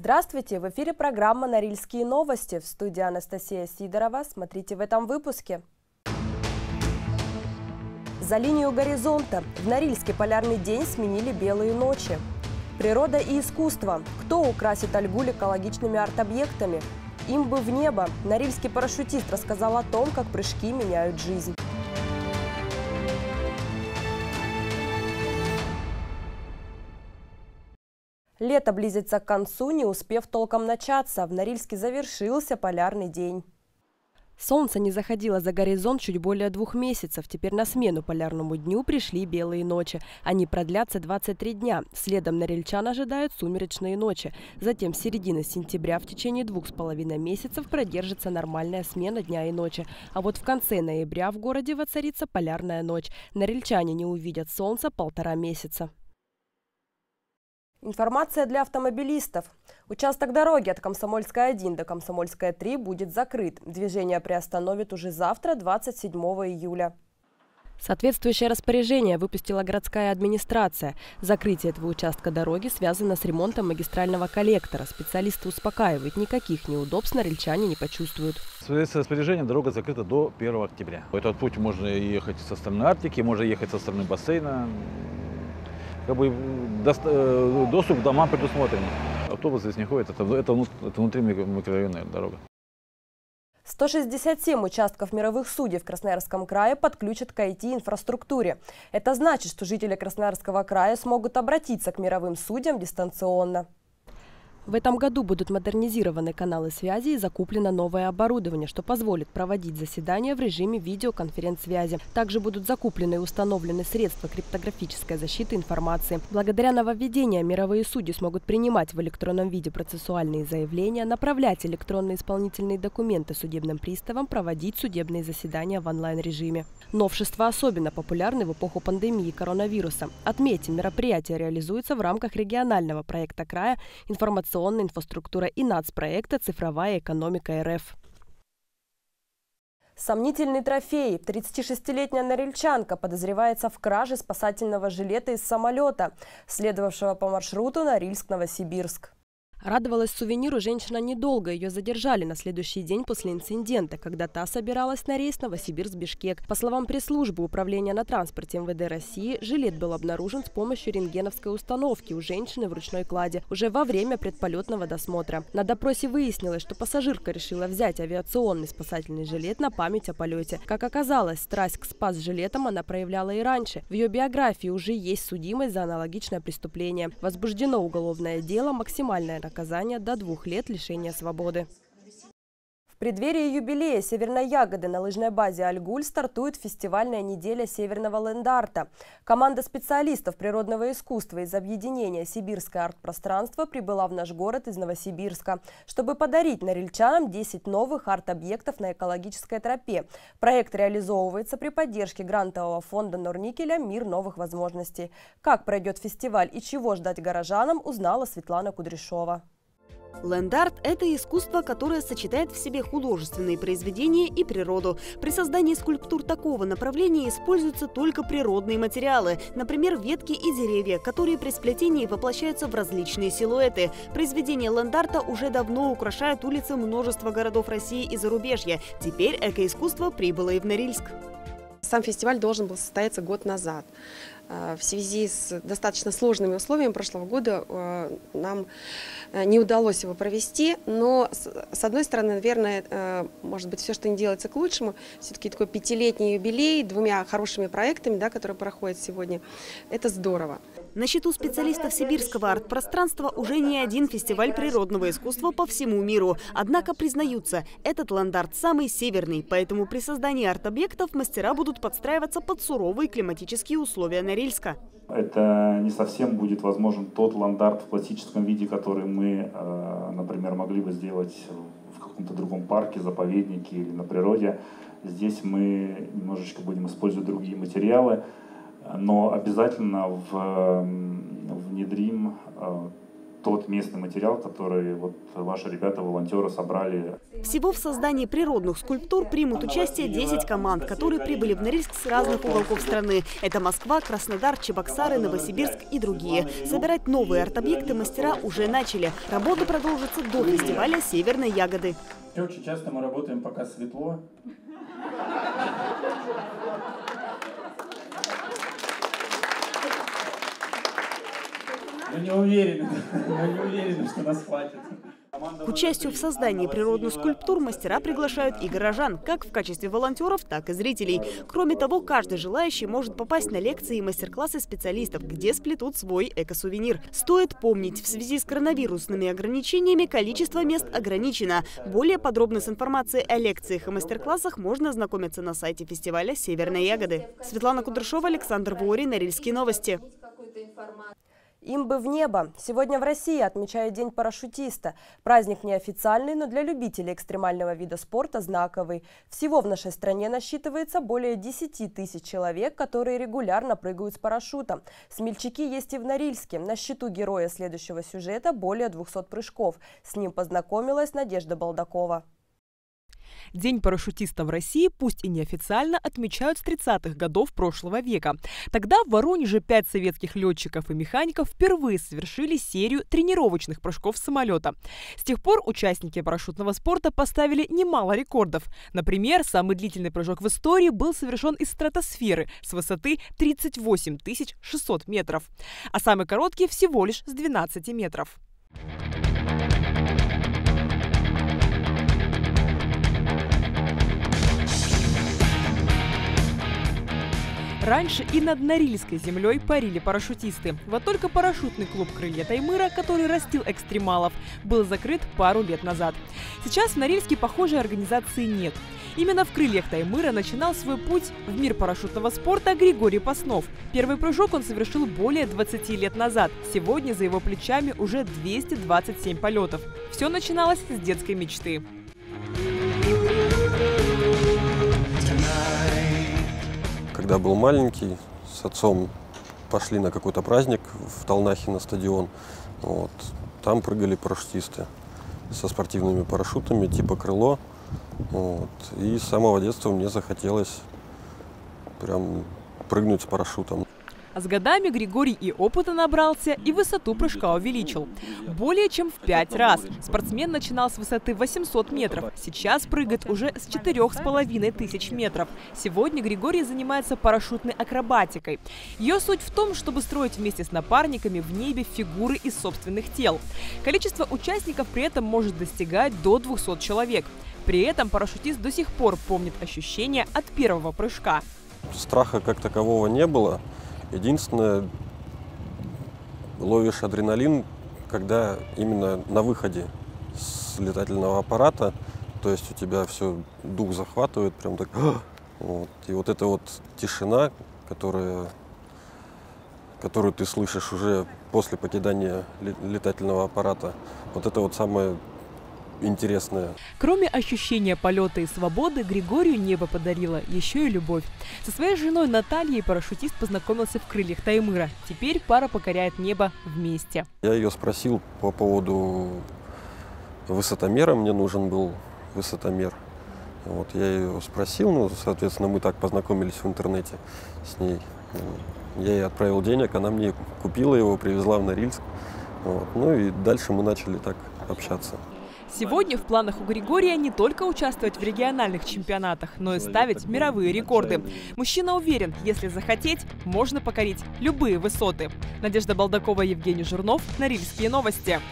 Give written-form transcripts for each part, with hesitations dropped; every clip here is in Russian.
Здравствуйте! В эфире программа «Норильские новости». В студии Анастасия Сидорова. Смотрите в этом выпуске. За линию горизонта. В Норильске полярный день сменили белые ночи. Природа и искусство. Кто украсит Альгуль экологичными арт-объектами? Им бы в небо. Норильский парашютист рассказал о том, как прыжки меняют жизнь. Лето близится к концу, не успев толком начаться. В Норильске завершился полярный день. Солнце не заходило за горизонт чуть более 2 месяцев. Теперь на смену полярному дню пришли белые ночи. Они продлятся 23 дня. Следом норильчан ожидают сумеречные ночи. Затем с середины сентября в течение 2,5 месяцев продержится нормальная смена дня и ночи. А вот в конце ноября в городе воцарится полярная ночь. Норильчане не увидят солнца 1,5 месяца. Информация для автомобилистов. Участок дороги от Комсомольской 1 до Комсомольской 3 будет закрыт. Движение приостановит уже завтра, 27 июля. Соответствующее распоряжение выпустила городская администрация. Закрытие этого участка дороги связано с ремонтом магистрального коллектора. Специалисты успокаивают, никаких неудобств норильчане не почувствуют. В связи с распоряжением дорога закрыта до 1 октября. Этот путь можно ехать со стороны Арктики, можно ехать со стороны бассейна. Доступ к домам предусмотрен. Автобус здесь не ходит, это внутри микрорайонная дорога. 167 участков мировых судей в Красноярском крае подключат к IT-инфраструктуре. Это значит, что жители Красноярского края смогут обратиться к мировым судьям дистанционно. В этом году будут модернизированы каналы связи и закуплено новое оборудование, что позволит проводить заседания в режиме видеоконференц-связи. Также будут закуплены и установлены средства криптографической защиты информации. Благодаря нововведениям мировые судьи смогут принимать в электронном виде процессуальные заявления, направлять электронные исполнительные документы судебным приставам, проводить судебные заседания в онлайн-режиме. Новшества особенно популярны в эпоху пандемии коронавируса. Отметим, мероприятие реализуется в рамках регионального проекта края «Информационная инфраструктура» и нацпроекта «Цифровая экономика РФ». Сомнительный трофей. 36-летняя норильчанка подозревается в краже спасательного жилета из самолета, следовавшего по маршруту Норильск-Новосибирск. Радовалась сувениру женщина недолго. Ее задержали на следующий день после инцидента, когда та собиралась на рейс Новосибирск-Бишкек. По словам пресс-службы Управления на транспорте МВД России, жилет был обнаружен с помощью рентгеновской установки у женщины в ручной кладе уже во время предполетного досмотра. На допросе выяснилось, что пассажирка решила взять авиационный спасательный жилет на память о полете. Как оказалось, страсть к спас-жилетам она проявляла и раньше. В ее биографии уже есть судимость за аналогичное преступление. Возбуждено уголовное дело, максимальное наказание до 2 лет лишения свободы. В преддверии юбилея Северной Ягоды на лыжной базе Альгуль стартует фестивальная неделя северного ленд-арта. Команда специалистов природного искусства из объединения «Сибирское арт-пространство» прибыла в наш город из Новосибирска, чтобы подарить норильчанам 10 новых арт-объектов на экологической тропе. Проект реализовывается при поддержке грантового фонда Норникеля «Мир новых возможностей». Как пройдет фестиваль и чего ждать горожанам, узнала Светлана Кудряшова. Ленд-арт – это искусство, которое сочетает в себе художественные произведения и природу. При создании скульптур такого направления используются только природные материалы, например, ветки и деревья, которые при сплетении воплощаются в различные силуэты. Произведения ленд-арта уже давно украшают улицы множества городов России и зарубежья. Теперь экоискусство прибыло и в Норильск. Сам фестиваль должен был состояться год назад. В связи с достаточно сложными условиями прошлого года нам не удалось его провести, но с одной стороны, наверное, может быть, все, что не делается к лучшему, все-таки такой 5-летний юбилей 2 хорошими проектами, да, которые проходят сегодня, это здорово. На счету специалистов сибирского арт-пространства уже не один фестиваль природного искусства по всему миру. Однако признаются, этот ленд-арт самый северный, поэтому при создании арт-объектов мастера будут подстраиваться под суровые климатические условия Норильска. Это не совсем будет возможен тот ленд-арт в классическом виде, который мы, например, могли бы сделать в каком-то другом парке, заповеднике или на природе. Здесь мы немножечко будем использовать другие материалы, но обязательно внедрим тот местный материал, который вот ваши ребята, волонтеры, собрали. Всего в создании природных скульптур примут участие 10 команд, которые прибыли в Норильск с разных уголков страны. Это Москва, Краснодар, Чебоксары, Новосибирск и другие. Собирать новые арт-объекты мастера уже начали. Работа продолжится до фестиваля «Северной ягоды». Очень часто мы работаем, пока светло. Мы не уверены, что нас хватит. К участию в создании природных скульптур мастера приглашают и горожан, как в качестве волонтеров, так и зрителей. Кроме того, каждый желающий может попасть на лекции и мастер-классы специалистов, где сплетут свой эко-сувенир. Стоит помнить, в связи с коронавирусными ограничениями количество мест ограничено. Более подробно с информацией о лекциях и мастер-классах можно ознакомиться на сайте фестиваля «Северной ягоды». Светлана Кудряшова, Александр Ворин, Норильские новости. Им бы в небо. Сегодня в России отмечают День парашютиста. Праздник неофициальный, но для любителей экстремального вида спорта знаковый. Всего в нашей стране насчитывается более 10 тысяч человек, которые регулярно прыгают с парашютом. Смельчаки есть и в Норильске. На счету героя следующего сюжета более 200 прыжков. С ним познакомилась Надежда Балдакова. День парашютиста в России, пусть и неофициально, отмечают с 30-х годов прошлого века. Тогда в Воронеже 5 советских летчиков и механиков впервые совершили серию тренировочных прыжков с самолета. С тех пор участники парашютного спорта поставили немало рекордов. Например, самый длительный прыжок в истории был совершен из стратосферы с высоты 38 600 метров, а самый короткий всего лишь с 12 метров. Раньше и над Норильской землей парили парашютисты. Вот только парашютный клуб «Крылья Таймыра», который растил экстремалов, был закрыт пару лет назад. Сейчас в Норильске похожей организации нет. Именно в «Крыльях Таймыра» начинал свой путь в мир парашютного спорта Григорий Паснов. Первый прыжок он совершил более 20 лет назад. Сегодня за его плечами уже 227 полетов. Все начиналось с детской мечты. Когда был маленький, с отцом пошли на какой-то праздник в Талнахе на стадион. Вот. Там прыгали парашютисты со спортивными парашютами типа «Крыло». Вот. И с самого детства мне захотелось прям прыгнуть с парашютом. А с годами Григорий и опыта набрался, и высоту прыжка увеличил. Более чем в 5 раз. Спортсмен начинал с высоты 800 метров. Сейчас прыгает уже с 4500 метров. Сегодня Григорий занимается парашютной акробатикой. Ее суть в том, чтобы строить вместе с напарниками в небе фигуры из собственных тел. Количество участников при этом может достигать до 200 человек. При этом парашютист до сих пор помнит ощущения от первого прыжка. Страха как такового не было. Единственное, ловишь адреналин, когда именно на выходе с летательного аппарата, то есть у тебя все, дух захватывает, прям так, вот. И вот эта вот тишина, которую ты слышишь уже после покидания летательного аппарата, вот это вот самое интересное. Кроме ощущения полета и свободы, Григорию небо подарило еще и любовь. Со своей женой Натальей парашютист познакомился в «Крыльях Таймыра». Теперь пара покоряет небо вместе. Я ее спросил по поводу высотомера, мне нужен был высотомер. Вот, я ее спросил, соответственно, мы так познакомились в интернете с ней. Я ей отправил денег, она мне купила его, привезла в Норильск. Вот, ну и дальше мы начали так общаться. Сегодня в планах у Григория не только участвовать в региональных чемпионатах, но и ставить мировые рекорды. Мужчина уверен, если захотеть, можно покорить любые высоты. Надежда Балдакова, Евгений Журнов, Норильские новости.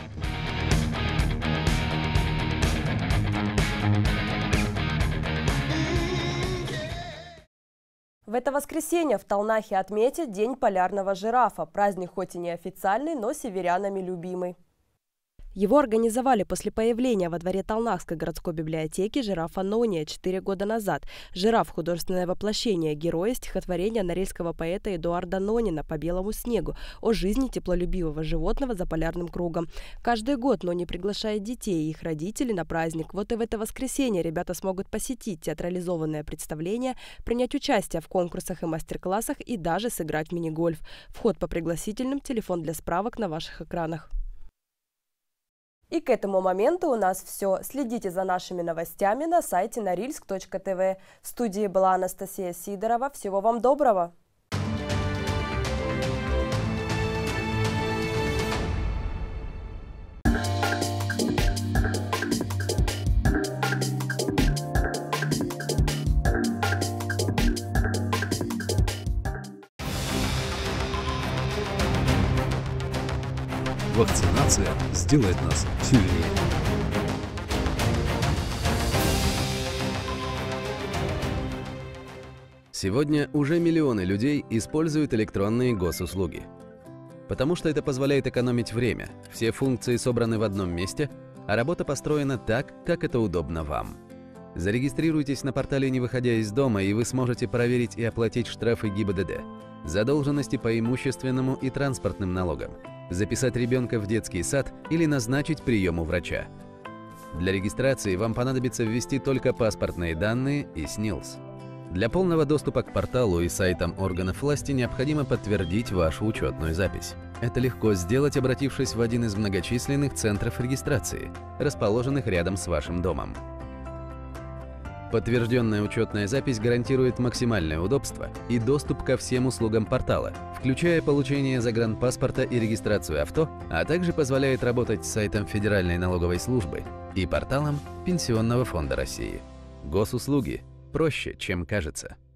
В это воскресенье в Талнахе отметят День полярного жирафа. Праздник хоть и неофициальный, но северянами любимый. Его организовали после появления во дворе Талнахской городской библиотеки жирафа Нония 4 года назад. Жираф – художественное воплощение героя стихотворения норильского поэта Эдуарда Нонина «По белому снегу» о жизни теплолюбивого животного за полярным кругом. Каждый год Нони приглашает детей и их родителей на праздник. Вот и в это воскресенье ребята смогут посетить театрализованное представление, принять участие в конкурсах и мастер-классах и даже сыграть в мини-гольф. Вход по пригласительным, телефон для справок на ваших экранах. И к этому моменту у нас все. Следите за нашими новостями на сайте norilsk.tv. В студии была Анастасия Сидорова. Всего вам доброго! Вакцинация сделает нас сильнее. Сегодня уже миллионы людей используют электронные госуслуги. Потому что это позволяет экономить время. Все функции собраны в одном месте, а работа построена так, как это удобно вам. Зарегистрируйтесь на портале «Не выходя из дома», и вы сможете проверить и оплатить штрафы ГИБДД, задолженности по имущественному и транспортным налогам, записать ребенка в детский сад или назначить прием у врача. Для регистрации вам понадобится ввести только паспортные данные и СНИЛС. Для полного доступа к порталу и сайтам органов власти необходимо подтвердить вашу учетную запись. Это легко сделать, обратившись в один из многочисленных центров регистрации, расположенных рядом с вашим домом. Подтвержденная учетная запись гарантирует максимальное удобство и доступ ко всем услугам портала, включая получение загранпаспорта и регистрацию авто, а также позволяет работать с сайтом Федеральной налоговой службы и порталом Пенсионного фонда России. Госуслуги проще, чем кажется.